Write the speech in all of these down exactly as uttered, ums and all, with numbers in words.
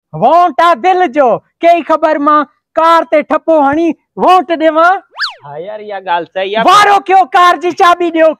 Vote आ दिल जो कई खबर मां कार ते ठपो हणी वोट देवा। हाँ यार या गाल सही है। वारो क्यों कार जी चाबी दियो।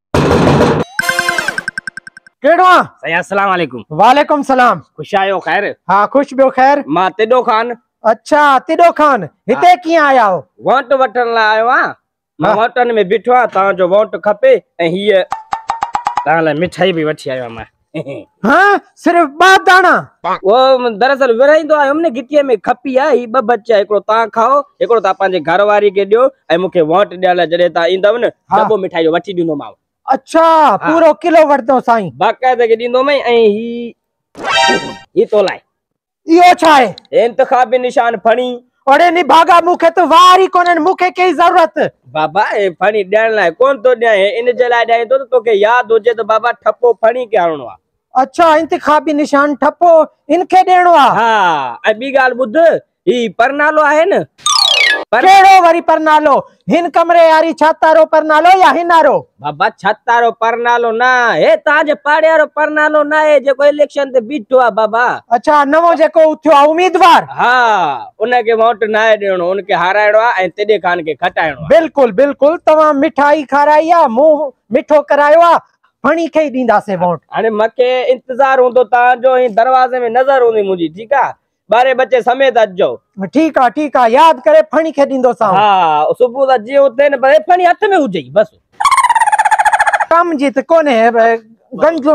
केड़ो आ? सही अस्सलाम वालेकुम। वालेकुम सलाम। खुश आयो खैर? हाँ खुश बियो खैर। मां तिडो खान। अच्छा तिडो खान हिते किया आया हो? वोट वठण लाइ आयो आ। मां वोटन में बिठो आ ता जो वोट खपे ए हीअ ता ला मिठाई भी वठी आयो मां। हाँ सिर्फ बात दाना वो दरअसल विराइंदो आयो हमने गिट्टीअ में खपी आ ही ब बच्चा एकड़ो ता खाओ एकड़ो ता पांजे घरवारी के दियो ए मुके वोट ॾियण जडे ता ईंदव न दबो मिठाई जो वठी ॾींदो मां। अच्छा पूरो किलो वठदो साईं? बाकायदे के ॾींदो मैं ऐं ही ही तो लाए इयो छा है? इंतखाबी निशान फणी। ओड़े नी भागा मुखे तो वारी कोने मुखे के जरूरत बाबा ए फणी ॾियण लाइ कोन तो ॾियां इन जे लाइ ॾियां तो तोके याद हुजे तो बाबा ठपो फणी के आणो आ। अच्छा इंतखाबी निशान ठपो इनके देणो आ। हां ऐं बी गाल बुध ही परनालो आहे न पर केड़ो वरी परनालो हिन कमरे यारी छतारो परनालो या हिनारो? बाबा छतारो परनालो ना हे ताजे पाड़ियारो परनालो ना है जेको इलेक्शन ते बीठो आ बाबा। अच्छा नवो जेको उथ्यो आ उम्मीदवार? हां उनके वोट ना देणो उनके हारायणो आ ऐं तिडे खान के खटायणो। बिल्कुल बिल्कुल तवा मिठाई खाराई आ मुंह मिठो करायो आ फणी के दींदा से वोट। अरे मके इंतजार होंदो ता जो ही दरवाजे में नजर होंदी मुजी ठीक आ बारे बच्चे समेत अजो। ठीक आ ठीक आ याद करे फणी के दींदो सा। हां सुबह दा जे उते न बे फणी हथ में हुजई बस काम जीत कोने है गंजो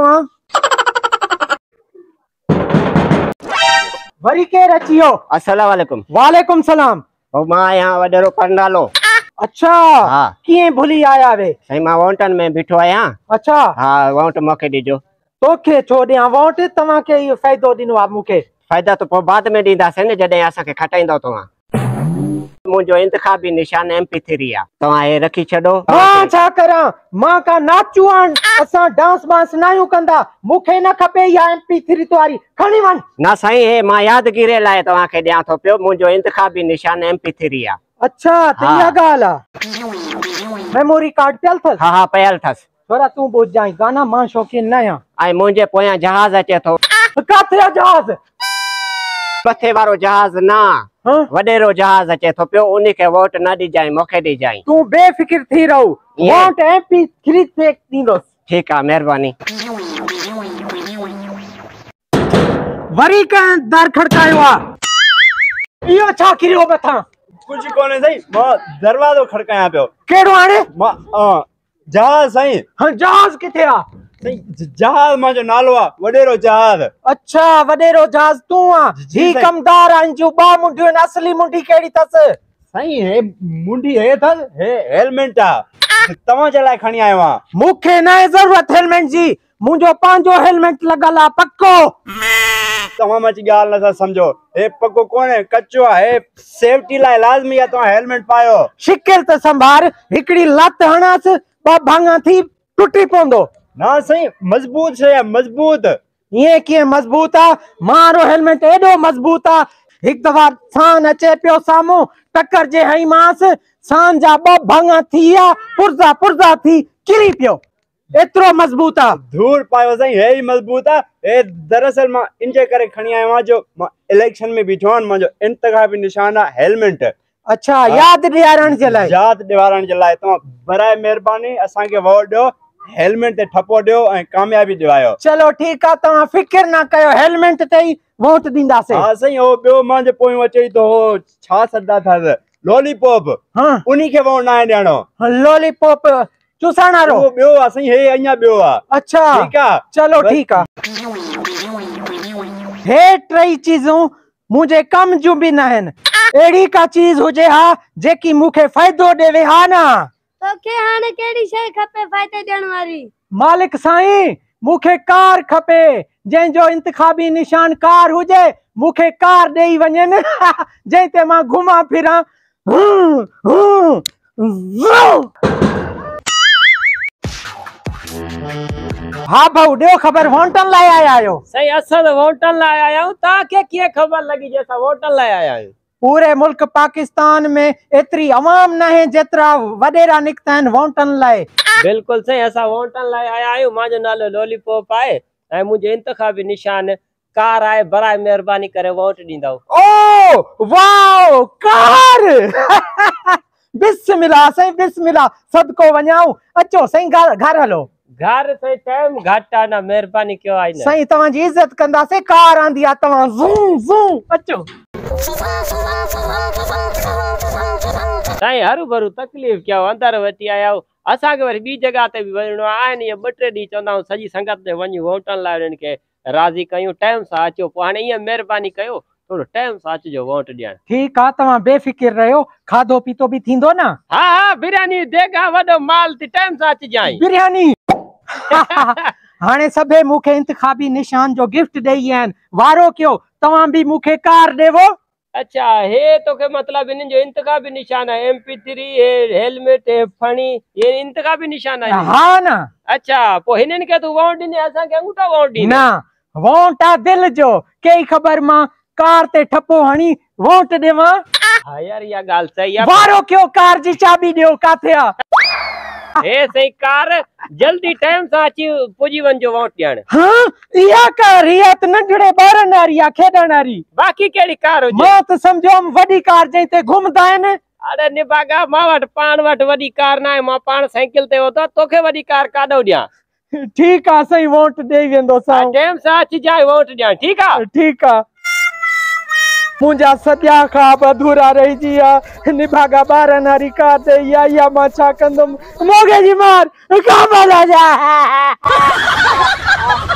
वरी के रचियो। अस्सलाम वालेकुम। वालेकुम सलाम। ओ मां यहां वडरो परनालो। अच्छा हाँ किए भूली आया वे? सही मां वोटन में बिठो आया। अच्छा हां वोट मके दीजो। तोखे छो दिया वोट तवा के ये फायदो दिनो आ मुके? फायदा तो पो बाद में दीदा से न जडे आसा के खटाइंदो तवा। मुजो इंतखाबी निशान एम पी थ्री आ तवा ए रखी छडो। हां छा करा मां का नाचू आन असा डांस बांस नायू कंदा मुखे न खपे या एम पी थ्री तवारी खणी वन ना साईं हे मां यादगिरी लाए तवा के दिया तो पियो मुजो इंतखाबी निशान एम पी थ्री आ। अच्छा त या गाल आ मेमोरी कार्ड पेल थस? हां हां पेल थस। थोड़ा तू बुझ जाई गाना मां शौकीन न आ। आई मुझे पोया जहाज अचे तो। काथे जहाज? पथे वारो जहाज ना वडेरो जहाज अचे तो पियो उनी के वोट न दी जाई मौके दी जाई। तू बेफिक्र थी रहू वोट एम पी थ्री से दींदो। ठीक आ मेहरबानी। वरी का दर खड़कायो आ इयो छा किरियो बथा? कुछ कोने सही मां दरवाजो खड़काया पियो। केड़ो आणे? मां जहाज सही। हां जहाज किथे आ? जहाज मां जो नालो आ वडेरो जहाज। अच्छा वडेरो जहाज तू आ ही कमदार अंजू बा मुंडी असली मुंडी केड़ी तस? सही है मुंडी है थस हे हेलमेट आ तवा चलाए खणी आयो आ। मुखे ना जरूरत हेलमेट जी मुजो पांजो हेलमेट लगल आ पक्को। तवा मच गाल न समझो हे पक्को कोने कच्चो आ हे सेफ्टी लाए लाजमी आ तो हेलमेट पायो। शिकिल त संभार हिकड़ी लत हणास बा भांगा थी टूटी पोंदो। ना सही मजबूत है मजबूत। ये के मजबूत आ मारो हेलमेट एडो मजबूत आ एक दफा सान अचे पियो सामो टक्कर जे हई मास सान जा ब भांगा थिया पुरजा पुरजा थी किरी पियो एतरो मजबूत आ। धूर पायो सही है ही मजबूत आ ए दरअसल मां इनके करे खणी आयो आ जो इलेक्शन में बिठोन मा जो इंतखाबी निशान आ हेलमेट। अच्छा याद दिवारण जे लाए? याद दिवारण जे लाए तो बराए मेहरबानी असा के वोट दो हेलमेट ते ठपो दियो ए कामयाबी दिवायो। चलो ठीक आ तवा फिकर ना कयो हेलमेट ते ही वोट दींदा से। हां सही हो बियो मा जे पोय अचे तो छा सदा था लॉलीपॉप। हां उनी के वोट ना देणो। लॉलीपॉप चुसाणारो वो बियो आ सही हे अኛ बियो आ। अच्छा ठीक आ चलो ठीक आ हे ट्रई चीजों मुझे कम जो भी ना है एड़ी का चीज हो जे हा जेकी मुखे फायदो देवे हा ना तो के हाने केड़ी शे खपे फायदे देण वाली? मालिक साईं मुखे कार खपे जे जो इंतखाबी निशान कार हो जे मुखे कार देई वनेन जे ते मां घुमा फिरा। हाँ भाऊ दियो खबर वोटन लाए आया आयो? सही असल वोटन लाए आया हूं ता के के खबर लगी जैसा वोटन लाए आया हूं। पूरे मुल्क पाकिस्तान में एतरी अवाम न है जेतरा वडेरा निकता है वोटन लाए। बिल्कुल सही असा वोटन लाए आया आयो माजो नालो लॉलीपॉप आए ए मुझे इंतखाबी निशान कार आए बराए मेहरबानी करे वोट दींदो। ओ वाओ कार बिस्मिल्लाह सही बिस्मिल्लाह सदको वञाऊं। अचो सही घर घर हलो। घर से टाइम घाटा ना मेहरबानी क्यों आई ना सही तवां जी इज्जत कंदा से कार आंदी आ तवां ज़ूं ज़ूं अचो। साईं हरू भरू तकलीफ़ क्या अंदर वठी आया असा के वरी बी जगह ते भी वणो आए ने ॿ टे डी चंदा सजी संगत ते वञी वोटन लाइ उन्हनि के राज़ी कयूं टाइम सां अचो पोइ हाणे ईअं महिरबानी कयो थोरो टाइम सां अचिजो वोट ॾियण। ठीक आ तवां बेफिक्र रहियो खाधो पीतो भी थींदो ना। हा हा बिरयानी देगा वॾो माल ते टाइम सां अचिजांइ बिरयानी हाणे सभे मुखे इंतखाबी निशान जो गिफ्ट ॾेई आहिनि वारो कयो तवां भी मुखे कार ॾेवो। अच्छा हे तो के मतलब इन्हनि जो इंतखाबी निशान है एम पी थ्री हेलमेट है फणी ये इंतखाबी निशान है। हाँ ना अच्छा पोइ हिननि के तू वोट ॾिने असां के अंगूठा वोट ॾिने ना वोट आ दिल जो कई ख़बर मां कार ते ठपो हणी वोट ॾेवां। हाँ यार या ॻाल्हि सही आहे वारो कयो कार जी चाबी ॾियो काथे आ। हे सही कार जल्दी टाइम सां अची पुॼी वञिजो वोट ॾियण। हाँ इहा कार इहा त नंढड़े ॿारनि वारी आ खेॾण वारी। बाक़ी कहिड़ी कार हुजे मां त सम्झो वॾी कार जंहिं ते घुमदा आहिनि। अरे निभागा मां वटि पाण वटि वॾी कार न आहे मां पाण साइकिल ते वेंदो तोखे वॾी कार काॾो ॾियां। ठीक आ सही वोट ॾेई वेंदो सां टाइम सां अचिजांइ वोट ॾियण ठीक आहे। ठीक आ मुंहिंजा सॼा ख्वाब अधूरा रहिजी विया निभागा ॿारनि वारी कार ते इहा इहा मां छा कंदुमि मोगे जी मार काबा जा